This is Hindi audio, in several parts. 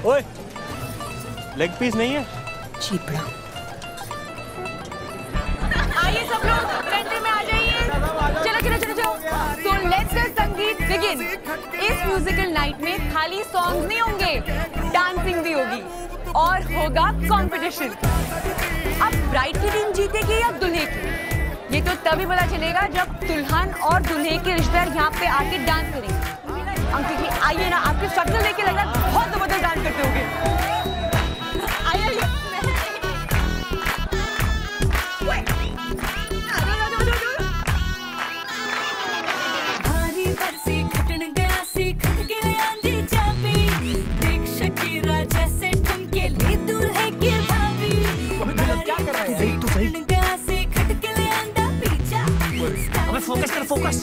ओए, लेग पीस नहीं है? चीपड़ा। आइए सब लोग सेंटर में आ जाइए। चलो चलो चलो चलो। तो लेट्स द संगीत बिगिन। इस म्यूजिकल नाइट में खाली सॉन्ग्स नहीं होंगे, डांसिंग भी होगी और होगा कंपटीशन। अब ब्राइड की टीम जीतेगी या दुल्हे की, ये तो तभी पता चलेगा जब दुल्हन और दुल्हे के रिश्तेदार यहाँ पे आके डांस करेंगे। अंकित जी आइए ना, आपके शक्ल देख के लग रहा है बहुत जबरदस्त डांस करते होंगे। आइए फोकस कर, फोकस।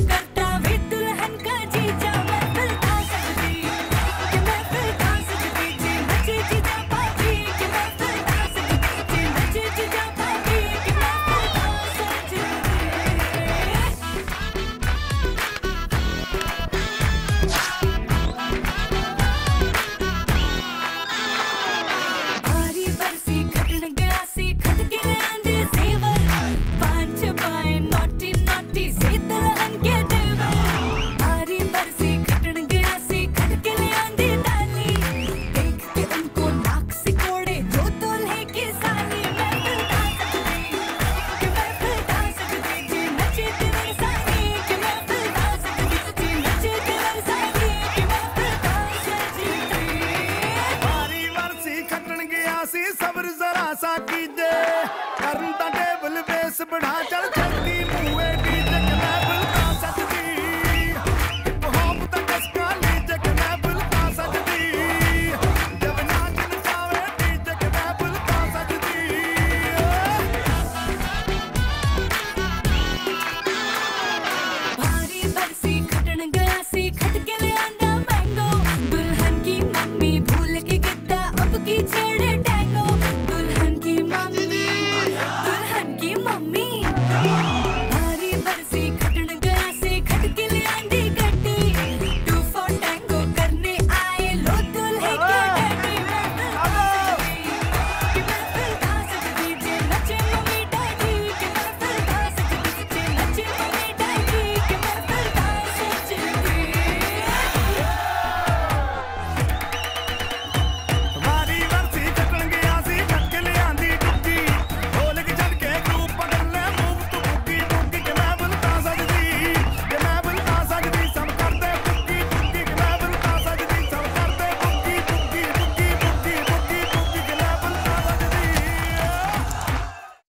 सब्र जरा सा कीजे, करता टेबल बेस बढ़ा चल चलती मुए डीजे के मैं बुलता सकती, होम तक इसका लीजे के मैं बुलता सकती, जब नाच नचावे डीजे के मैं बुलता सकती। भारी बरसी खटन गया सी खट के ले आंदा मैंगो, दुल्हन की मम्मी भूल के गिद्दा अब की छेड़े